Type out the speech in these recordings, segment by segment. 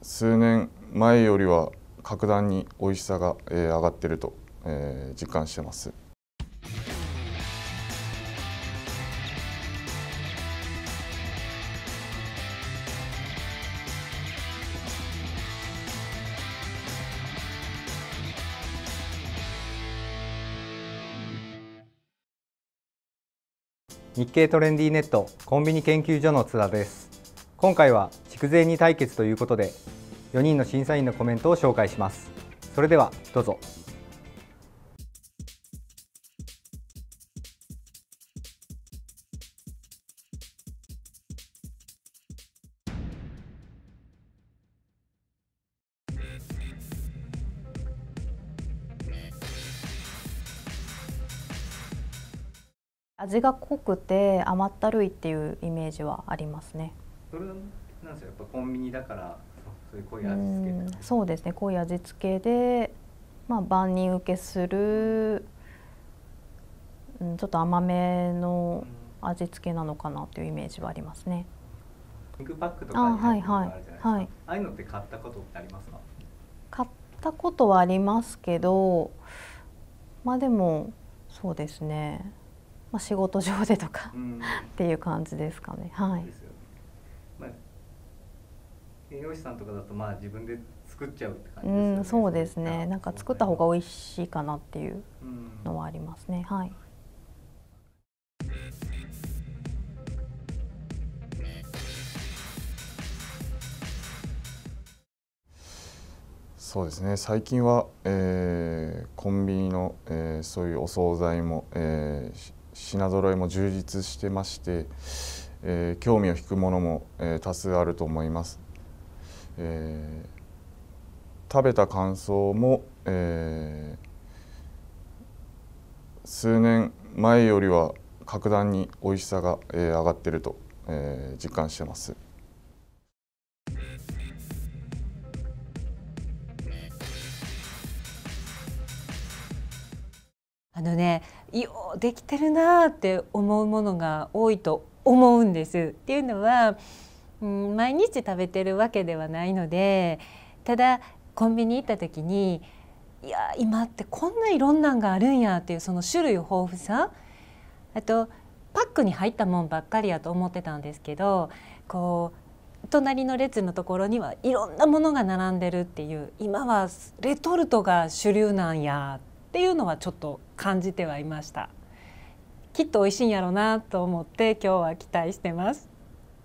数年前よりは格段に美味しさが上がっていると実感してます。 日経トレンディネットコンビニ研究所の津田です。今回は筑前煮対決ということで4人の審査員のコメントを紹介します。それではどうぞ。 味が濃くて甘ったるいっていうイメージはありますね。 それなんですよ、やっぱコンビニだからそういう濃い味付け。 そうですね、濃い味付けで、万人受けする、ちょっと甘めの味付けなのかなというイメージはありますね。 肉パックとかに入ってるのがあるじゃないですか。 はい、 ああいうのって買ったことってありますか？ 買ったことはありますけど、でもそうですね。仕事上でとかっていう感じですかね。はい。 栄養士さんとかだと自分で作っちゃうって感じですよね。 そうですね。なんか作った方が美味しいかなっていうのはありますね。はい。 そうですね。最近は、コンビニの、そういうお惣菜も、品揃えも充実してまして、興味を引くものも、多数あると思います。食べた感想も、数年前よりは格段に美味しさが、上がっていると、実感してます。 ようできてるなって思うものが多いと思うんです。っていうのは、毎日食べてるわけではないので、ただコンビニ行った時に今ってこんないろんなんがあるんやっていうその種類豊富さ、あとパックに入ったもんばっかりやと思ってたんですけど、隣の列のところにはいろんなものが並んでるっていう、今はレトルトが主流なんやっていうのはちょっと感じてはいました。きっと美味しいんやろうなと思って今日は期待してます。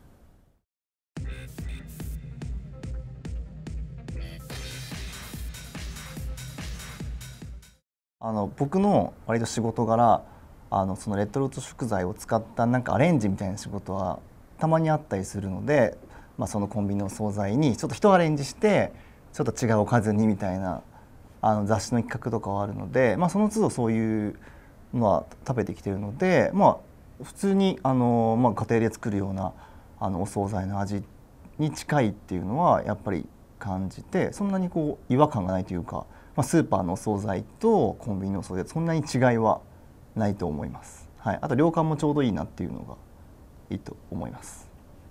僕の割と仕事柄、そのレトルト食材を使ったなんかアレンジみたいな仕事はたまにあったりするので、そのコンビニの惣菜にちょっと一アレンジしてちょっと違うおかずにみたいな雑誌の企画とかはあるので、その都度そういうのは食べてきてるので、普通に家庭で作るようなお惣菜の味に近いっていうのはやっぱり感じて、そんなに違和感がないというか、スーパーのお惣菜とコンビニのお惣菜そんなに違いはないと思います。はい、あと量感もちょうどいいなっていうのがいいと思います。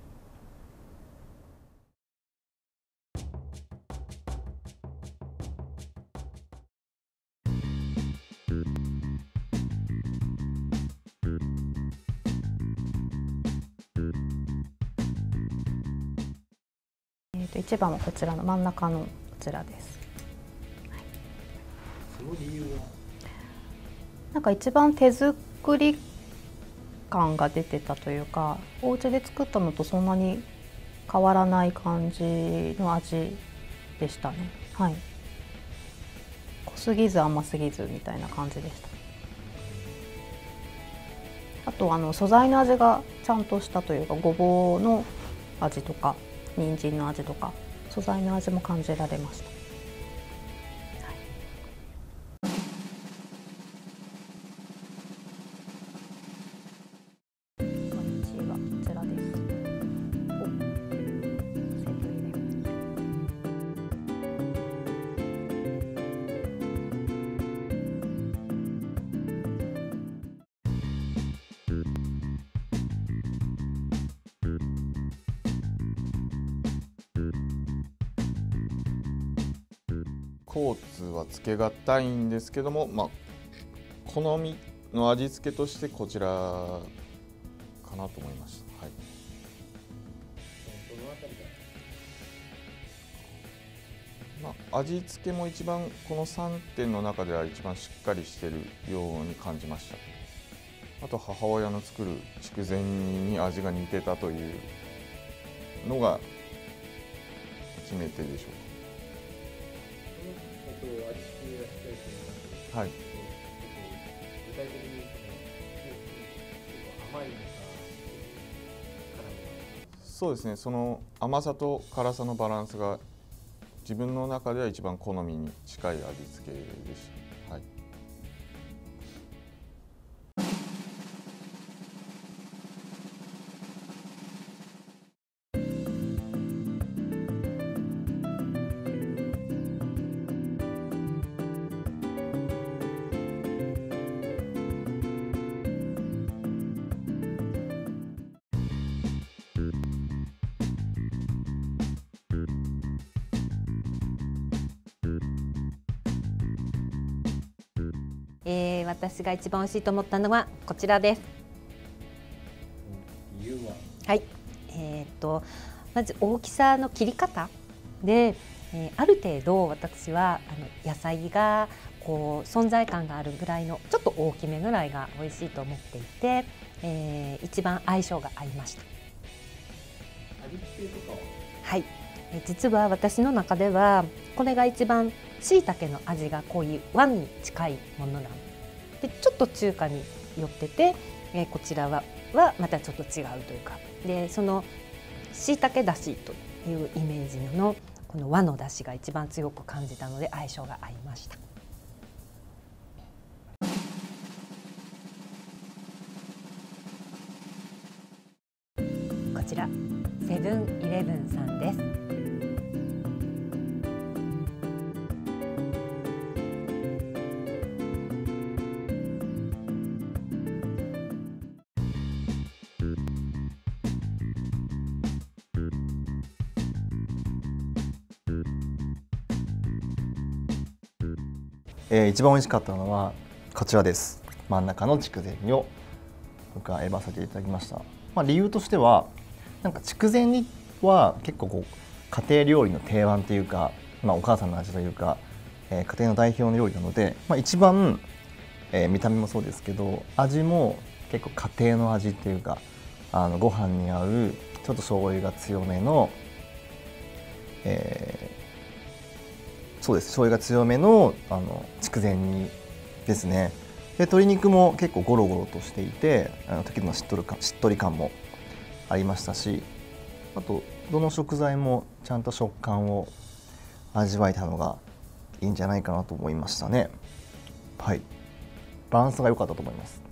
1番はこちらの真ん中のこちらです。 その理由はなんか一番手作り感が出てたというか、お家で作ったのとそんなに変わらない感じの味でしたね。はい。濃すぎず甘すぎずみたいな感じでした。あと素材の味がちゃんとしたというか、ごぼうの味とか人参の味とか素材の味も感じられました。 コーツはつけがたいんですけども、好みの味付けとしてこちらかなと思いました。はい。味付けも一番この3点の中では一番しっかりしているように感じました。あと母親の作る筑前煮に味が似てたというのが決め手でしょうか。はい。具体的に甘いのかそうですね、その甘さと辛さのバランスが自分の中では一番好みに近い味付けでした。はい。 私が一番美味しいと思ったのはこちらです。 理由は？ はい。まず大きさの切り方で、ある程度私は野菜がこう存在感があるぐらいのちょっと大きめぐらいが美味しいと思っていて、一番相性が合いました。 味付けとかは？ はい。実は私の中ではこれが一番椎茸の味が濃い和に近いものなんで、ちょっと中華に寄ってて、こちらはまたちょっと違うというかで、その椎茸だしというイメージのこの和のだしが一番強く感じたので相性が合いました。こちらセブンイレブンさんです。 一番美味しかったのはこちらです。真ん中の筑前煮を僕は選ばせていただきました。理由としてはなんか筑前煮は結構こう家庭料理の定番というか、お母さんの味というか、家庭の代表の料理なので、一番、見た目もそうですけど味も結構家庭の味というかご飯に合うちょっと醤油が強めの、そうです、醤油が強めの筑前煮ですね。で鶏肉も結構ゴロゴロとしていて時々のしっとり感もありましたし、あとどの食材もちゃんと食感を味わえたのがいいんじゃないかなと思いましたね。はい、バランスが良かったと思います。